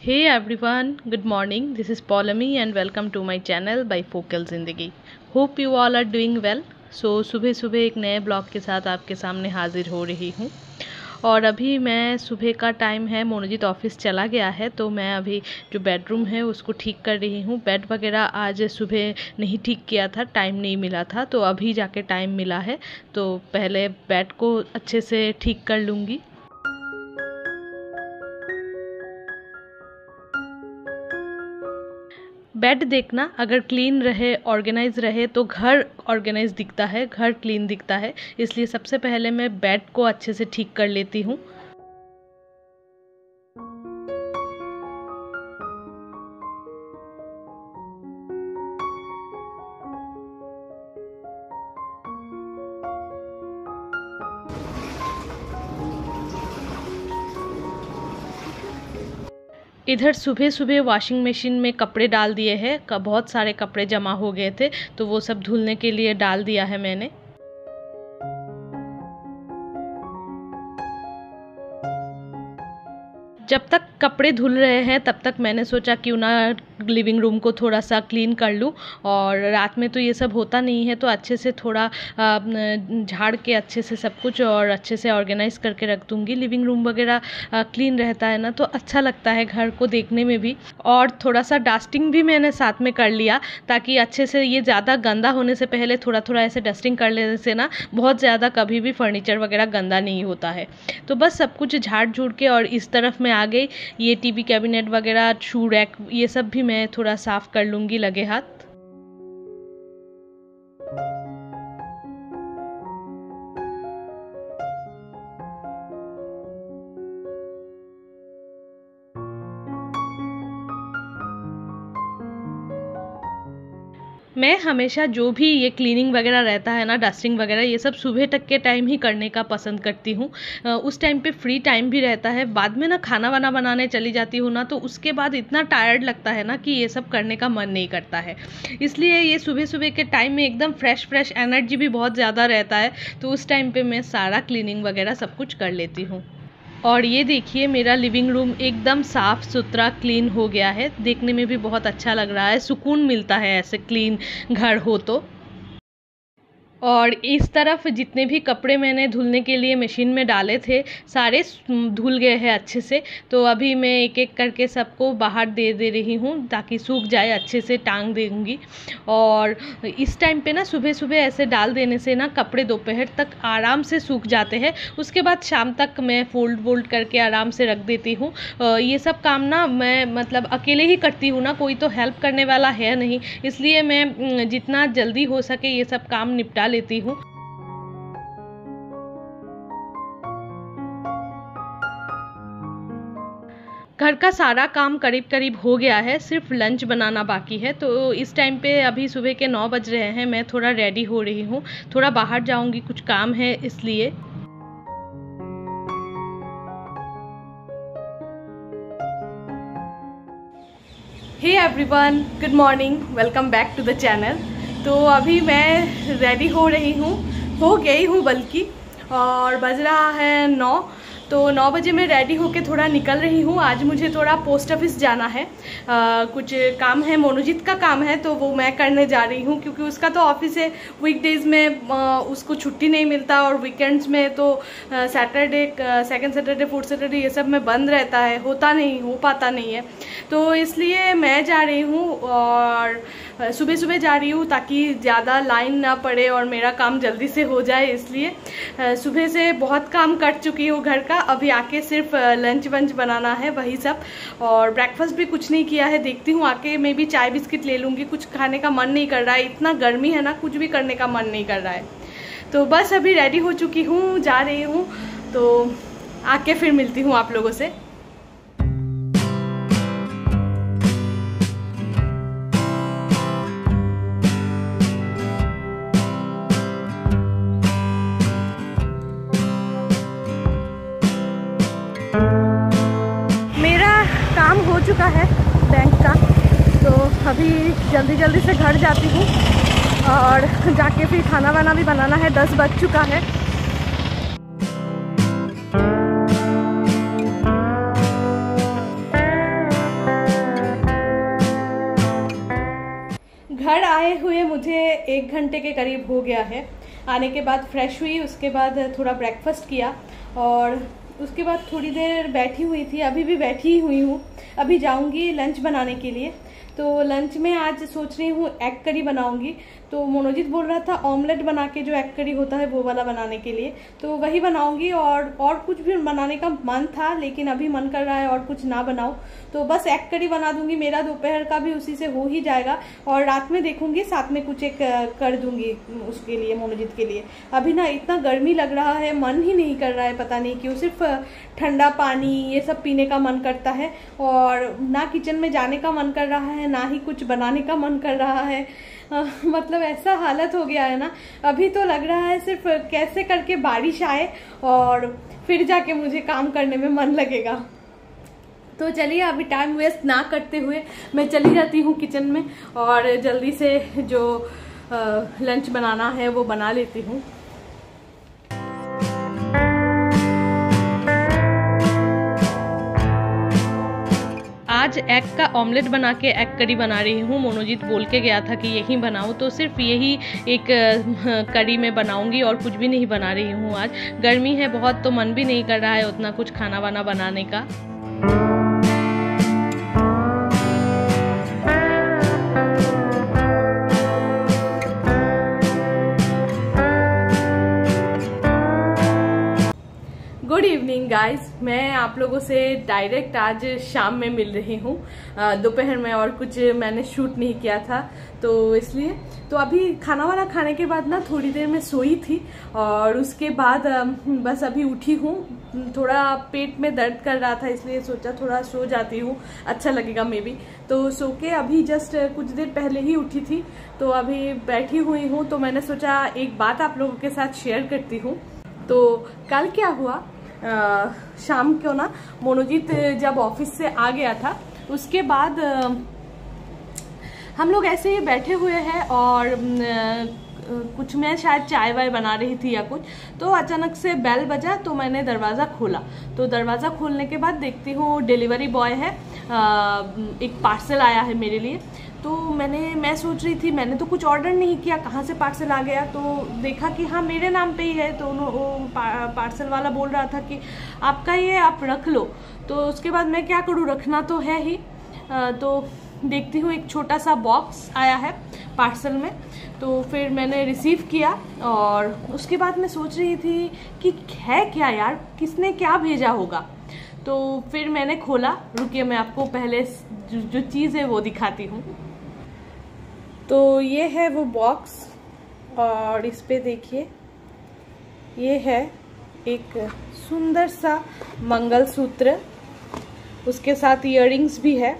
Hey everyone, good morning. This is Paulami and welcome to my channel by Focal Zindagi. Hope you all are doing well. सुबह सुबह एक नए blog के साथ आपके सामने हाजिर हो रही हूँ। और अभी मैं सुबह का टाइम है, मोनोजीत ऑफिस चला गया है तो मैं अभी जो बेडरूम है उसको ठीक कर रही हूँ। बेड वगैरह आज सुबह नहीं ठीक किया था, टाइम नहीं मिला था, तो अभी जाके टाइम मिला है तो पहले बेड को अच्छे से ठीक कर लूँगी। बेड देखना अगर क्लीन रहे, ऑर्गेनाइज रहे तो घर ऑर्गेनाइज दिखता है, घर क्लीन दिखता है। इसलिए सबसे पहले मैं बेड को अच्छे से ठीक कर लेती हूँ। इधर सुबह सुबह वॉशिंग मशीन में कपड़े डाल दिए हैं। बहुत सारे कपड़े जमा हो गए थे तो वो सब धुलने के लिए डाल दिया है मैंने। जब तक कपड़े धुल रहे हैं तब तक मैंने सोचा क्यों ना लिविंग रूम को थोड़ा सा क्लीन कर लूँ। और रात में तो ये सब होता नहीं है तो अच्छे से थोड़ा झाड़ के अच्छे से सब कुछ और अच्छे से ऑर्गेनाइज करके रख दूँगी। लिविंग रूम वगैरह क्लीन रहता है ना तो अच्छा लगता है घर को देखने में भी। और थोड़ा सा डस्टिंग भी मैंने साथ में कर लिया ताकि अच्छे से ये ज़्यादा गंदा होने से पहले थोड़ा थोड़ा ऐसे डस्टिंग कर लेने से ना बहुत ज़्यादा कभी भी फर्नीचर वगैरह गंदा नहीं होता है। तो बस सब कुछ झाड़ झूड़ के और इस तरफ में आ गई। ये टीवी कैबिनेट वगैरह, शू रैक, ये सब भी मैं थोड़ा साफ कर लूँगी लगे हाथ। मैं हमेशा जो भी ये क्लीनिंग वगैरह रहता है ना, डस्टिंग वगैरह, ये सब सुबह तक के टाइम ही करने का पसंद करती हूँ। उस टाइम पे फ्री टाइम भी रहता है। बाद में ना खाना वाना बनाने चली जाती हूँ ना तो उसके बाद इतना टायर्ड लगता है ना कि ये सब करने का मन नहीं करता है। इसलिए ये सुबह सुबह के टाइम में एकदम फ्रेश एनर्जी भी बहुत ज़्यादा रहता है तो उस टाइम पर मैं सारा क्लीनिंग वगैरह सब कुछ कर लेती हूँ। और ये देखिए मेरा लिविंग रूम एकदम साफ़ सुथरा क्लीन हो गया है। देखने में भी बहुत अच्छा लग रहा है, सुकून मिलता है ऐसे क्लीन घर हो तो। और इस तरफ जितने भी कपड़े मैंने धुलने के लिए मशीन में डाले थे सारे धुल गए हैं अच्छे से। तो अभी मैं एक एक करके सबको बाहर दे रही हूँ ताकि सूख जाए, अच्छे से टांग दूँगी। और इस टाइम पे ना सुबह सुबह ऐसे डाल देने से ना कपड़े दोपहर तक आराम से सूख जाते हैं। उसके बाद शाम तक मैं फोल्ड करके आराम से रख देती हूँ। ये सब काम ना मैं मतलब अकेले ही करती हूँ ना, कोई तो हेल्प करने वाला है नहीं। इसलिए मैं जितना जल्दी हो सके ये सब काम निपटा लेती हूँ। घर का सारा काम करीब करीब हो गया है, सिर्फ लंच बनाना बाकी है। तो इस टाइम पे अभी सुबह के 9 बज रहे हैं, मैं थोड़ा रेडी हो रही हूँ, थोड़ा बाहर जाऊँगी, कुछ काम है इसलिए। Hey everyone, good morning, welcome back to the channel. तो अभी मैं रेडी हो रही हूँ, हो गई हूँ बल्कि, और बज रहा है 9। तो 9 बजे मैं रेडी होके थोड़ा निकल रही हूँ। आज मुझे थोड़ा पोस्ट ऑफिस जाना है, कुछ काम है, मोनोजीत का काम है तो वो मैं करने जा रही हूँ क्योंकि उसका तो ऑफिस है। वीकडेज में उसको छुट्टी नहीं मिलता और वीकेंड्स में तो Saturday, second Saturday, fourth Saturday ये सब में बंद रहता है, हो पाता नहीं है। तो इसलिए मैं जा रही हूँ और सुबह सुबह जा रही हूँ ताकि ज़्यादा लाइन ना पड़े और मेरा काम जल्दी से हो जाए। इसलिए सुबह से बहुत काम कर चुकी हूँ घर का, अभी आके सिर्फ लंच वंच बनाना है वही सब। और ब्रेकफास्ट भी कुछ नहीं किया है, देखती हूँ आके मैं भी चाय बिस्किट ले लूँगी। कुछ खाने का मन नहीं कर रहा है, इतना गर्मी है ना, कुछ भी करने का मन नहीं कर रहा है। तो बस अभी रेडी हो चुकी हूँ, जा रही हूँ, तो आके फिर मिलती हूँ आप लोगों से। मेरा काम हो चुका है बैंक का, तो अभी जल्दी से घर जाती हूँ और जाके फिर खाना वाना भी बनाना है। 10 बज चुका है। 1 घंटे के करीब हो गया है। आने के बाद फ्रेश हुई, उसके बाद थोड़ा ब्रेकफास्ट किया और उसके बाद थोड़ी देर बैठी हुई थी, अभी भी बैठी ही हुई हूँ। अभी जाऊँगी लंच बनाने के लिए। तो लंच में आज सोच रही हूँ एग करी बनाऊँगी। तो मनोजीत बोल रहा था ऑमलेट बना के जो एग करी होता है वो वाला बनाने के लिए, तो वही बनाऊँगी। और कुछ भी बनाने का मन था, लेकिन अभी मन कर रहा है और कुछ ना बनाऊँ, तो बस एग करी बना दूँगी। मेरा दोपहर का भी उसी से हो ही जाएगा और रात में देखूँगी साथ में कुछ एक कर दूँगी उसके लिए, मनोजीत के लिए। अभी ना इतना गर्मी लग रहा है, मन ही नहीं कर रहा है, पता नहीं क्यों। सिर्फ ठंडा पानी ये सब पीने का मन करता है और ना किचन में जाने का मन कर रहा है, ना ही कुछ बनाने का मन कर रहा है। मतलब ऐसा हालत हो गया है ना, अभी तो लग रहा है सिर्फ कैसे करके बारिश आए और फिर जाके मुझे काम करने में मन लगेगा। तो चलिए अभी टाइम वेस्ट ना करते हुए मैं चली जाती हूँ किचन में और जल्दी से जो लंच बनाना है वो बना लेती हूँ। आज एग का ऑमलेट बना के एग करी बना रही हूँ। मनोजीत बोल के गया था कि यही बनाऊँ, तो सिर्फ यही एक करी में बनाऊँगी और कुछ भी नहीं बना रही हूँ। आज गर्मी है बहुत, तो मन भी नहीं कर रहा है उतना कुछ खाना वाना बनाने का। गुड इवनिंग गाइस, मैं आप लोगों से डायरेक्ट आज शाम में मिल रही हूँ। दोपहर में और कुछ मैंने शूट नहीं किया था, तो इसलिए तो अभी खाना वाना खाने के बाद ना थोड़ी देर में सोई थी और उसके बाद बस अभी उठी हूँ। थोड़ा पेट में दर्द कर रहा था, इसलिए सोचा थोड़ा सो जाती हूँ, अच्छा लगेगा मे बी। तो सो के अभी जस्ट कुछ देर पहले ही उठी थी, तो अभी बैठी हुई हूँ। तो मैंने सोचा एक बात आप लोगों के साथ शेयर करती हूँ। तो कल क्या हुआ, शाम को ना मनोजीत जब ऑफिस से आ गया था, उसके बाद हम लोग ऐसे ही बैठे हुए हैं और कुछ मैं शायद चाय वाय बना रही थी या कुछ, तो अचानक से बेल बजा, तो मैंने दरवाज़ा खोला। तो दरवाज़ा खोलने के बाद देखती हूँ डिलीवरी बॉय है, एक पार्सल आया है मेरे लिए। तो मैं सोच रही थी मैंने तो कुछ ऑर्डर नहीं किया, कहाँ से पार्सल आ गया। तो देखा कि हाँ मेरे नाम पे ही है, तो पार्सल वाला बोल रहा था कि आपका ये आप रख लो। तो उसके बाद मैं क्या करूँ, रखना तो है ही। तो देखती हूँ एक छोटा सा बॉक्स आया है पार्सल में, तो फिर मैंने रिसीव किया और उसके बाद मैं सोच रही थी कि है क्या यार, किसने क्या भेजा होगा। तो फिर मैंने खोला, रुकिए मैं आपको पहले जो चीज़ है वो दिखाती हूँ। तो ये है वो बॉक्स और इस पे देखिए, ये है एक सुंदर सा मंगलसूत्र, उसके साथ इयररिंग्स भी है।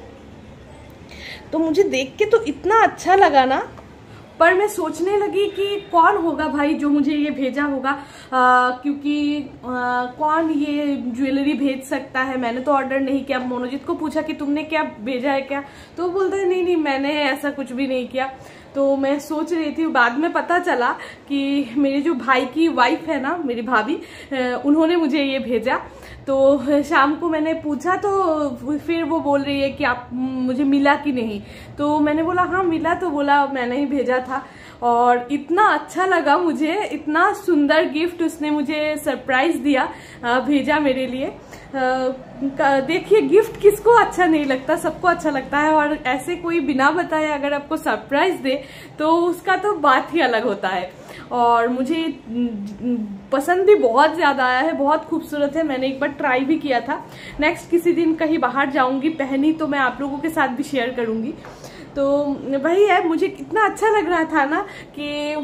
तो मुझे देख के तो इतना अच्छा लगा ना, पर मैं सोचने लगी कि कौन होगा भाई जो मुझे ये भेजा होगा, क्योंकि कौन ये ज्वेलरी भेज सकता है। मैंने तो ऑर्डर नहीं किया। मनोजीत को पूछा कि तुमने क्या भेजा है क्या, तो बोलता है नहीं मैंने ऐसा कुछ भी नहीं किया। तो मैं सोच रही थी, बाद में पता चला कि मेरे जो भाई की वाइफ है ना, मेरी भाभी, उन्होंने मुझे ये भेजा। तो शाम को मैंने पूछा, तो फिर वो बोल रही है कि आप मुझे मिला कि नहीं। तो मैंने बोला हाँ मिला, तो बोला मैंने ही भेजा था। और इतना अच्छा लगा मुझे, इतना सुंदर गिफ्ट उसने मुझे सरप्राइज दिया, भेजा मेरे लिए। देखिए गिफ्ट किसको अच्छा नहीं लगता, सबको अच्छा लगता है। और ऐसे कोई बिना बताए अगर आपको सरप्राइज दे तो उसका तो बात ही अलग होता है। और मुझे पसंद भी बहुत ज़्यादा आया है, बहुत खूबसूरत है। मैंने एक बार ट्राई भी किया था। नेक्स्ट किसी दिन कहीं बाहर जाऊंगी, पहनी तो मैं आप लोगों के साथ भी शेयर करूंगी। तो वही है, मुझे कितना अच्छा लग रहा था ना कि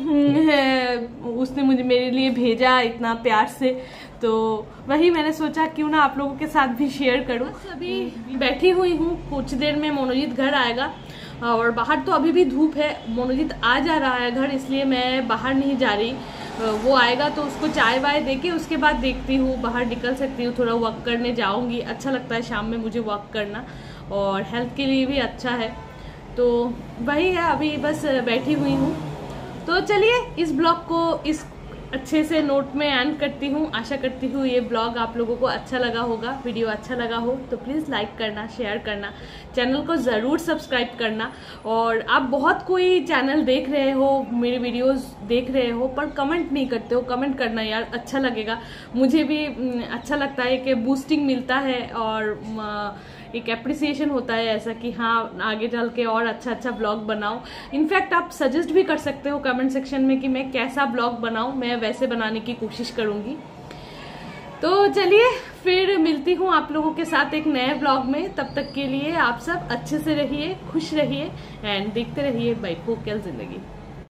उसने मुझे मेरे लिए भेजा इतना प्यार से। तो वही मैंने सोचा क्यों ना आप लोगों के साथ भी शेयर करूं। अभी बैठी हुई हूँ, कुछ देर में मनोजीत घर आएगा और बाहर तो अभी भी धूप है। मनोजीत आ जा रहा है घर, इसलिए मैं बाहर नहीं जा रही। वो आएगा तो उसको चाय वाय देके उसके बाद देखती हूँ बाहर निकल सकती हूँ, थोड़ा वॉक करने जाऊँगी। अच्छा लगता है शाम में मुझे वॉक करना और हेल्थ के लिए भी अच्छा है। तो वही है, अभी बस बैठी हुई हूँ। तो चलिए इस ब्लॉग को, इस अच्छे से नोट में एंड करती हूँ। आशा करती हूँ ये ब्लॉग आप लोगों को अच्छा लगा होगा। वीडियो अच्छा लगा हो तो प्लीज़ लाइक करना, शेयर करना, चैनल को ज़रूर सब्सक्राइब करना। और आप बहुत कोई चैनल देख रहे हो, मेरे वीडियोस देख रहे हो, पर कमेंट नहीं करते हो। कमेंट करना यार, अच्छा लगेगा, मुझे भी अच्छा लगता है कि बूस्टिंग मिलता है और एक एप्रिसिएशन होता है ऐसा कि हाँ आगे चल के और अच्छा अच्छा ब्लॉग बनाओ। इनफैक्ट आप सजेस्ट भी कर सकते हो कमेंट सेक्शन में कि मैं कैसा ब्लॉग बनाऊं, मैं वैसे बनाने की कोशिश करूंगी। तो चलिए फिर मिलती हूँ आप लोगों के साथ एक नए ब्लॉग में। तब तक के लिए आप सब अच्छे से रहिए, खुश रहिए एंड देखते रहिए बाइपोकल जिंदगी।